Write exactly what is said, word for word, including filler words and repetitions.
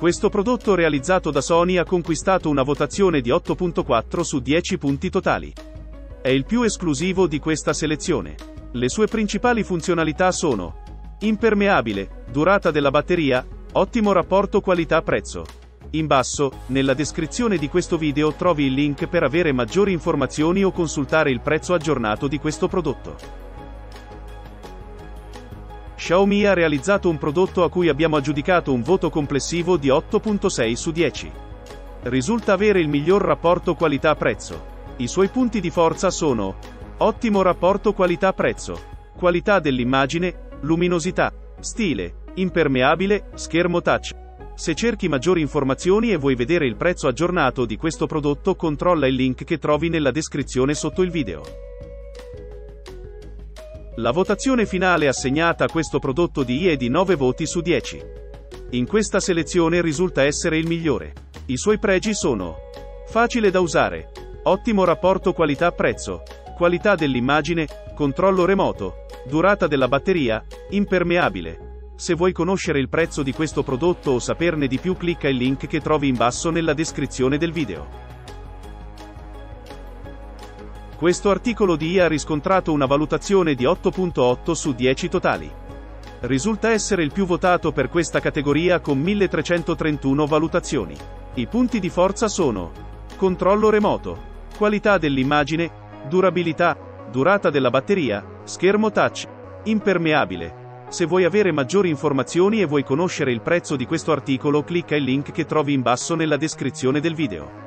Questo prodotto realizzato da Sony ha conquistato una votazione di otto virgola quattro su dieci punti totali. È il più esclusivo di questa selezione. Le sue principali funzionalità sono: impermeabile, durata della batteria, ottimo rapporto qualità-prezzo. In basso, nella descrizione di questo video trovi il link per avere maggiori informazioni o consultare il prezzo aggiornato di questo prodotto. Xiaomi ha realizzato un prodotto a cui abbiamo aggiudicato un voto complessivo di otto virgola sei su dieci. Risulta avere il miglior rapporto qualità-prezzo. I suoi punti di forza sono: ottimo rapporto qualità-prezzo, qualità dell'immagine, luminosità, stile, impermeabile, schermo touch. Se cerchi maggiori informazioni e vuoi vedere il prezzo aggiornato di questo prodotto, controlla il link che trovi nella descrizione sotto il video. La votazione finale assegnata a questo prodotto di i è di nove voti su dieci. In questa selezione risulta essere il migliore. I suoi pregi sono: facile da usare, ottimo rapporto qualità-prezzo, qualità dell'immagine, controllo remoto, durata della batteria, impermeabile. Se vuoi conoscere il prezzo di questo prodotto o saperne di più, clicca il link che trovi in basso nella descrizione del video. Questo articolo di i ha riscontrato una valutazione di otto virgola otto su dieci totali. Risulta essere il più votato per questa categoria con milletrecentotrentuno valutazioni. I punti di forza sono: controllo remoto, qualità dell'immagine, durabilità, durata della batteria, schermo touch, impermeabile. Se vuoi avere maggiori informazioni e vuoi conoscere il prezzo di questo articolo, clicca il link che trovi in basso nella descrizione del video.